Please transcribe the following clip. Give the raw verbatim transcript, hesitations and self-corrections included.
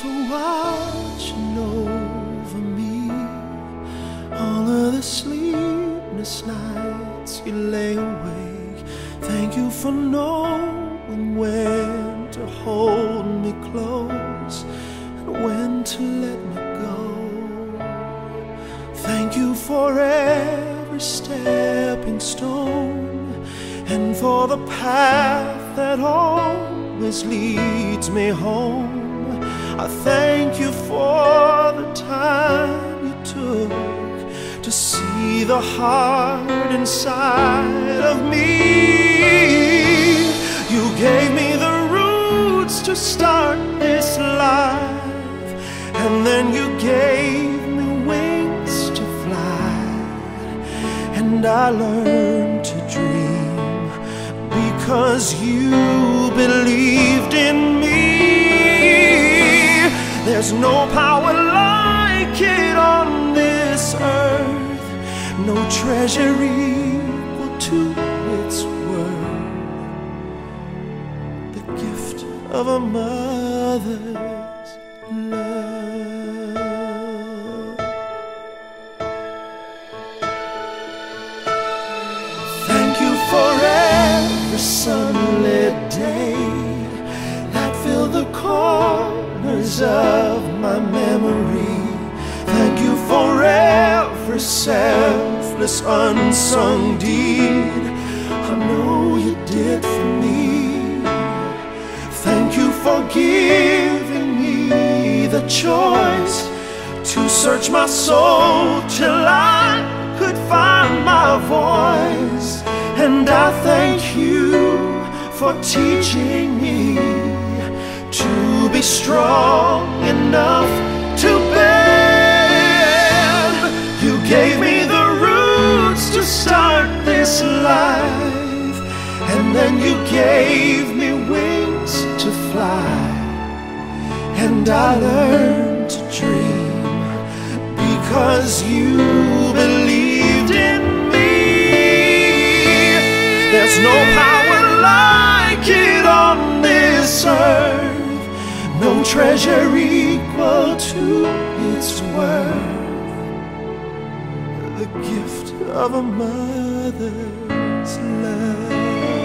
for watching over me. All of the sleepless nights you lay awake. Thank you for knowing when to hold me close and when to let me go. Thank you for every stepping stone and for the path that always leads me home. I thank you for the time you took to see the heart inside of me. You gave me the roots to start this life, and then you gave me wings to fly. And I learned to dream because you believed in me. There's no power like it on this earth, no treasure equal to its worth. The gift of a mother's love. Thank you for every sunlit day that filled the corners of my memory. Thank you for every selfless unsung deed I know you did for me. Thank you for giving me the choice to search my soul till I could find my voice. And I thank you for teaching me to be strong enough to bend. You gave me the roots to start this life, and then you gave me wings to fly. And I learned to dream because you believed in me. There's no power like it on this earth, no treasure equal to its worth. The gift of a mother's love.